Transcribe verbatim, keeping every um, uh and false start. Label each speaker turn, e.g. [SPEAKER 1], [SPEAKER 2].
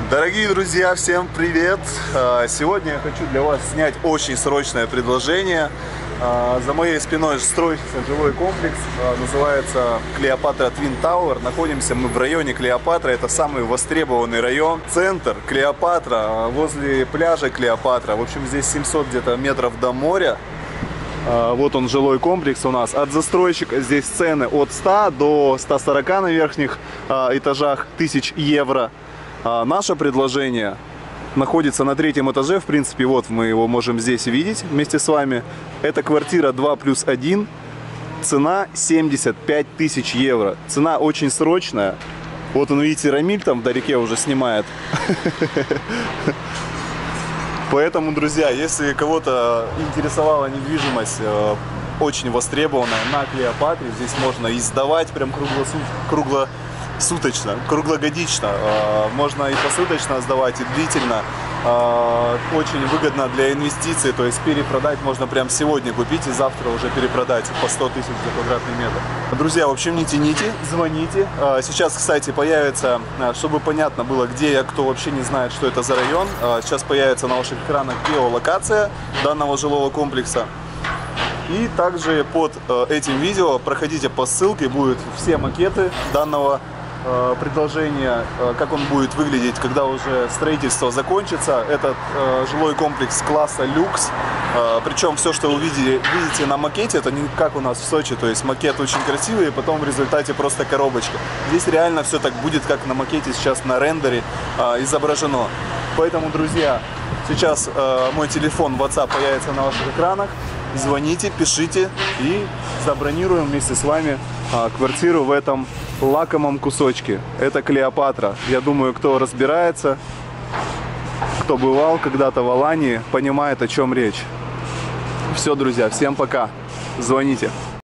[SPEAKER 1] Дорогие друзья, всем привет! Сегодня я хочу для вас снять очень срочное предложение. За моей спиной строится жилой комплекс, называется Клеопатра Твин Тауэр. Находимся мы в районе Клеопатра, это самый востребованный район. Центр Клеопатра, возле пляжа Клеопатра. В общем, здесь семьсот где-то метров до моря. Вот он, жилой комплекс у нас. От застройщика здесь цены от ста до ста сорока на верхних этажах тысяч евро. Наше предложение находится на третьем этаже. В принципе, вот мы его можем здесь видеть вместе с вами. Это квартира два плюс один. Цена семьдесят пять тысяч евро. Цена очень срочная. Вот он, видите, Рамиль там вдалеке уже снимает. Поэтому, друзья, если кого-то интересовала недвижимость, очень востребованная на Клеопатре, здесь можно и сдавать прям круглосуточно. Суточно, круглогодично, можно и посуточно сдавать, и длительно. Очень выгодно для инвестиций, то есть перепродать можно прям сегодня купить и завтра уже перепродать по сто тысяч за квадратный метр. Друзья, в общем, не тяните, звоните. Сейчас, кстати, появится, чтобы понятно было, где я, кто вообще не знает, что это за район, сейчас появится на ваших экранах геолокация данного жилого комплекса. И также под этим видео проходите по ссылке, будут все макеты данного предложение, как он будет выглядеть, когда уже строительство закончится. Этот э, жилой комплекс класса люкс, э, причем все, что вы видите, видите на макете, это не как у нас в Сочи, то есть макет очень красивый, и потом в результате просто коробочка. Здесь реально все так будет, как на макете сейчас на рендере э, изображено. Поэтому, друзья, сейчас э, мой телефон WhatsApp появится на ваших экранах. Звоните, пишите и забронируем вместе с вами а, квартиру в этом лакомом кусочке. Это Клеопатра. Я думаю, кто разбирается, кто бывал когда-то в Алании, понимает, о чем речь. Все, друзья, всем пока. Звоните.